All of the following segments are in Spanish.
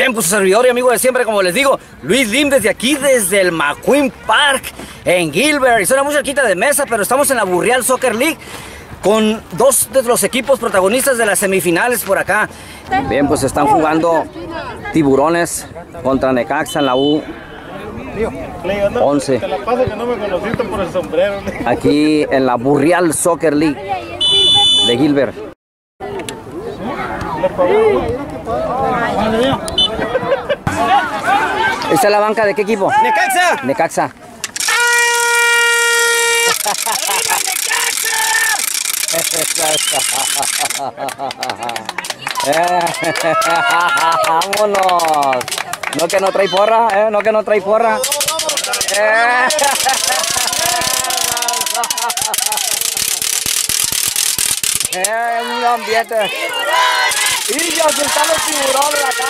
Bien, pues su servidor y amigo de siempre, como les digo, Luis Lim, desde aquí, desde el McQueen Park en Gilbert. Y suena muy cerquita de Mesa, pero estamos en la Burrial Soccer League con dos de los equipos protagonistas de las semifinales por acá. Bien, pues están jugando Tiburones contra Necaxa en la U11. Te la paso que no me conociste por el sombrero. Aquí en la Burrial Soccer League de Gilbert. ¿Esta es la banca de qué equipo? ¡Necaxa! Necaxa. ¡Vámonos! No que no trae porra, no que no trae porra. Un ambiente. Y ya se están los tiburones acá.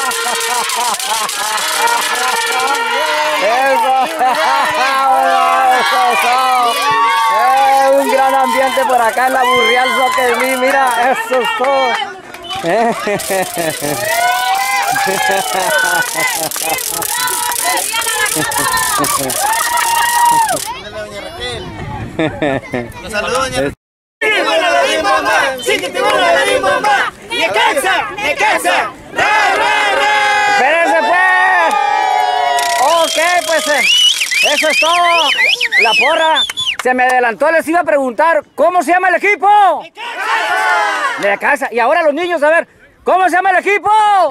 Eso. Un gran ambiente por acá en la Burrial Soccer League. Mira, eso es todo. Los saludo, doña. ¡Necaxa! ¡Necaxa! ¡Espérense, pues! Ok, pues eso es todo. La porra se me adelantó, les iba a preguntar, ¿cómo se llama el equipo? ¡Necaxa! Y ahora los niños, a ver, ¿cómo se llama el equipo?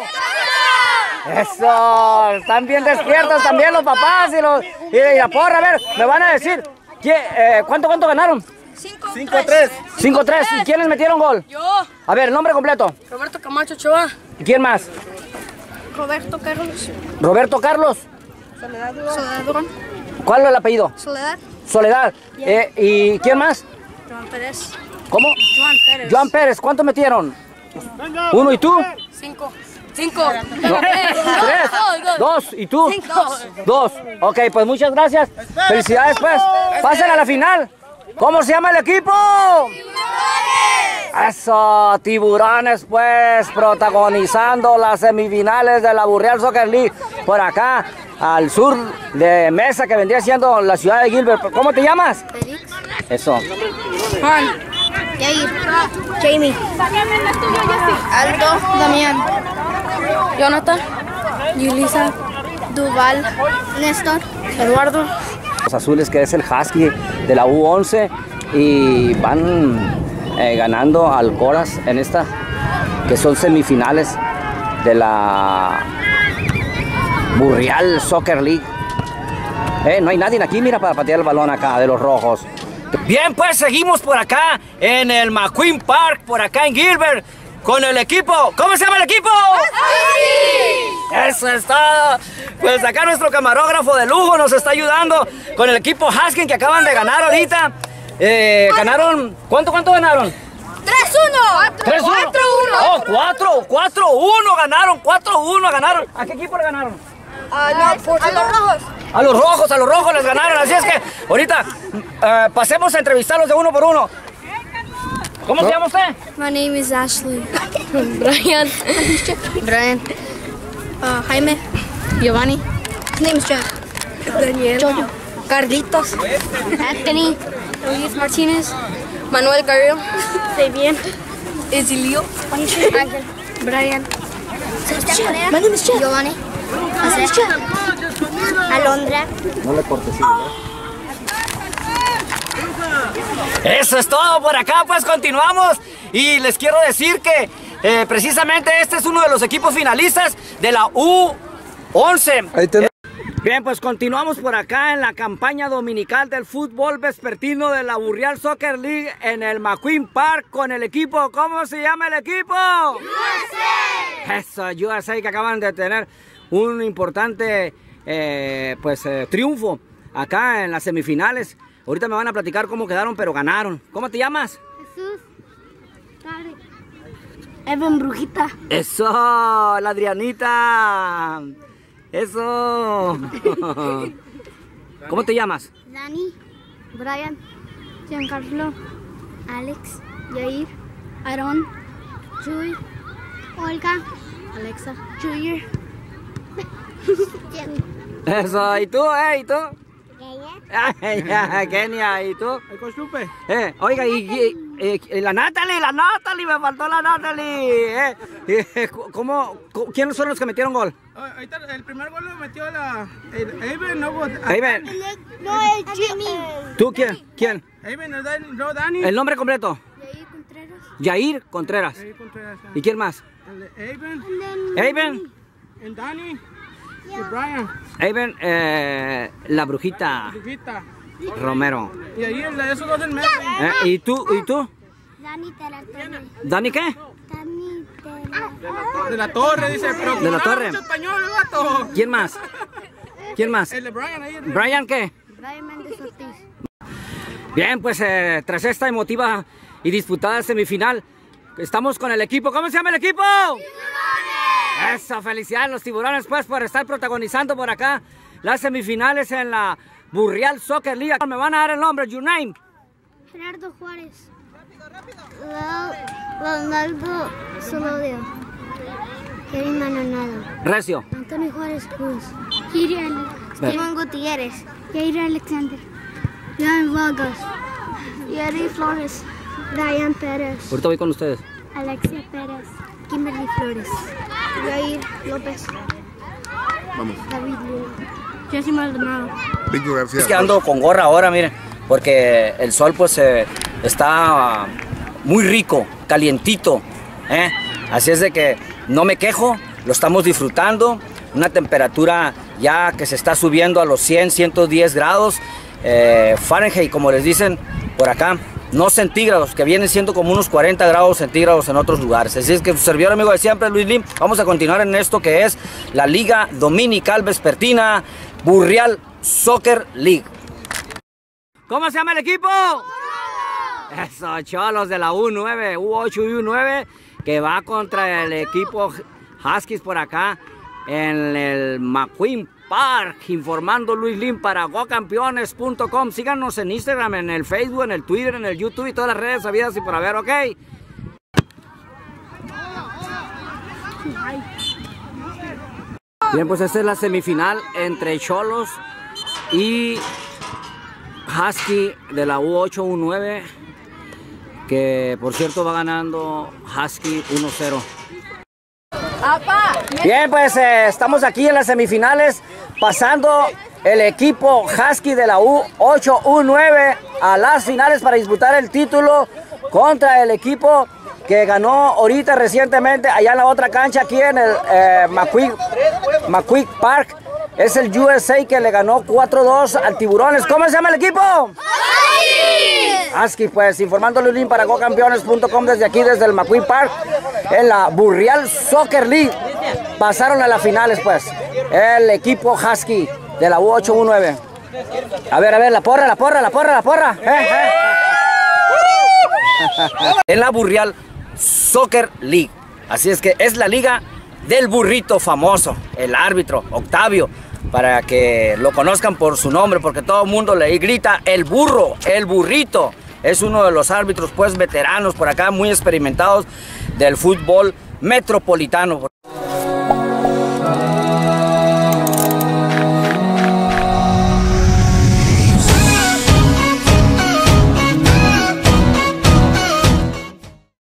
¡Eso! Están bien despiertos también los papás y la porra. A ver, me van a decir, ¿cuánto ganaron? 5-3. 5-3. ¿Y quiénes metieron gol? Yo. A ver, el nombre completo. Roberto Camacho Ochoa. ¿Y quién más? Roberto Carlos. Roberto Carlos. Soledad Durán. ¿Cuál es el apellido? Soledad. Soledad. ¿Y quién más? Joan Pérez. ¿Cómo? Joan Pérez. Joan Pérez. ¿Cuánto metieron? 1. ¿Y tú? 5. No. 3. 2. ¿Y tú? 2. Ok, pues muchas gracias. Felicidades, pues. Pasen a la final. ¿Cómo se llama el equipo? ¡Tiburones! Eso, Tiburones, pues, protagonizando las semifinales de la Burrial Soccer League por acá, al sur de Mesa, que vendría siendo la ciudad de Gilbert. ¿Cómo te llamas? Félix. Eso. Juan. Yair. Jamie. Aldo. Damián. Jonathan. Yulisa. Duval. Néstor. Eduardo. Los azules, que es el Husky de la U11, y van ganando al Coras en esta, que son semifinales de la Burrial Soccer League. No hay nadie aquí, mira, para patear el balón acá de los rojos. Bien, pues seguimos por acá en el McQueen Park, por acá en Gilbert, con el equipo. ¿Cómo se llama el equipo? ¡Husky! Eso está. Pues acá nuestro camarógrafo de lujo nos está ayudando con el equipo Husky, que acaban de ganar ahorita. Ganaron. ¿Cuánto ganaron? 3-1. 3-1. 4-1. 4-1 ganaron. 4-1 ganaron. ¿A qué equipo le ganaron? A los rojos. A los rojos les ganaron. Así es que ahorita pasemos a entrevistarlos de uno por uno. ¿Cómo se llama usted? My name is Ashley. Brian. Jaime. Giovanni. His name is Jeff. Daniel. Jojo. Carlitos. Anthony. Luis Martínez. Manuel Carrillo. Fabián. Exilio. Ángel. Brian. My name is Jeff. Giovanni. Alondra. No le cortes, ¿verdad? Eso es todo por acá, pues continuamos y les quiero decir que precisamente este es uno de los equipos finalistas de la U11. Bien, pues continuamos por acá en la campaña dominical del fútbol vespertino de la Burrial Soccer League en el McQueen Park con el equipo. ¿Cómo se llama el equipo? USA. Eso, USA, que acaban de tener un importante triunfo acá en las semifinales. Ahorita me van a platicar cómo quedaron, pero ganaron. ¿Cómo te llamas? Jesús. Evan Brujita. Eso, la Adrianita. Eso. ¿Cómo te llamas? Dani, Brian, Giancarlo, Alex, Yair, Aaron, Chuy, Olga, Alexa, Junior, Eso, ¿y tú, ¿Y tú? Kenia, ¿y tú? El Coach Lupe. Oiga, la Natalie, me faltó la Natalie. ¿Quiénes son los que metieron gol? Ahorita el primer gol lo metió el Aben, no Aben. No, el Jimmy. ¿Tú quién? Aben, no Dani. ¿El nombre completo? Yair Contreras. Yair Contreras. ¿Y quién más? Aben. Aben. El Dani. Y Brian. Aben, la brujita Brujita. Romero. Y ahí esos dos del medio. ¿Y tú? Dani Teratone. ¿Dani qué? Dani Teratone. De la Torre, dice. Pero De la Torre. mucho español, el vato. ¿Quién más? ¿Quién más? El de Brian ahí. ¿Brian qué? Brian Méndez Ortiz. Bien, pues tras esta emotiva y disputada semifinal, estamos con el equipo. ¿Cómo se llama el equipo? ¡Tiburones! Eso, felicidades los Tiburones pues por estar protagonizando por acá las semifinales en la Burrial Soccer League. Me van a dar el nombre, your name. Gerardo Juárez. Ronaldo Solodio. Kevin Manonado. Recio. Antonio Juárez Cruz. Kirian. Steven Gutiérrez. Jair Alexander. Jan Vargas. Yari Flores. Ryan Pérez. Ahorita voy con ustedes. Alexia Pérez. Kimberly Flores. Jair López. Vamos. David Luna. Jessy Maldonado. Víctor García. Es que ando con gorra ahora, miren, porque el sol pues está muy rico, calientito, Así es de que no me quejo, lo estamos disfrutando, una temperatura ya que se está subiendo a los 100, 110 grados Fahrenheit, como les dicen por acá, no centígrados, que vienen siendo como unos 40 grados centígrados en otros lugares. Así es que su servidor amigo de siempre, Luis Lim, vamos a continuar en esto que es la Liga Dominical Vespertina Burrial Soccer League. ¿Cómo se llama el equipo? Eso, Cholos de la U9, U8 y U9, que va contra el equipo Huskies por acá en el McQueen Park, informando Luis Lim para gocampeones.com. Síganos en Instagram, en el Facebook, en el Twitter, en el YouTube y todas las redes habidas y por haber, ¿ok? Bien, pues esta es la semifinal entre Cholos y Husky de la U8, U9, que por cierto va ganando Husky 1-0. Bien, pues estamos aquí en las semifinales, pasando el equipo Husky de la U8, U9 a las finales para disputar el título contra el equipo que ganó ahorita recientemente allá en la otra cancha, aquí en el McQueen Park. Es el USA que le ganó 4-2 al Tiburones. ¿Cómo se llama el equipo? Husky, pues informando Luis Lim para gocampeones.com desde aquí, desde el McQueen Park, en la Burrial Soccer League. Pasaron a las finales, pues, el equipo Husky de la U8, U9. A ver, la porra. En la Burrial Soccer League. Así es que es la liga del burrito famoso, el árbitro Octavio, para que lo conozcan por su nombre, porque todo el mundo le grita el burro, el burrito. Es uno de los árbitros pues veteranos por acá, muy experimentados del fútbol metropolitano.